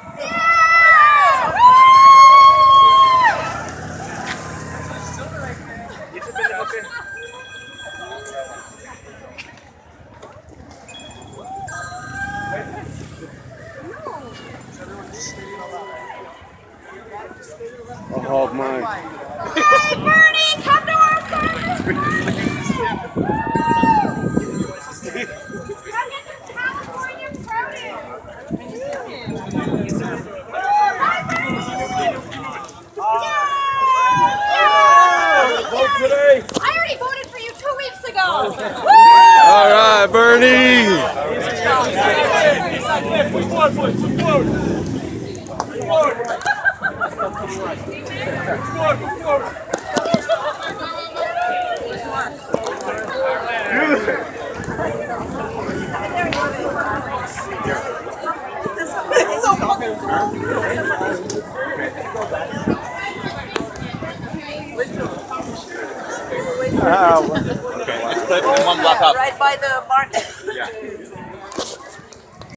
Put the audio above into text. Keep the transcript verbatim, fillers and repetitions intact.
Oh my. Hey, Bernie, come to our service! Come get some California produce! Vote today. I already voted for you two weeks ago! All right, Bernie. Push forward, boys. Push forward. Push forward. Push forward. Push forward. It's so fucking cool! Wow. Okay, let's put one block up. Right by the market. Yeah.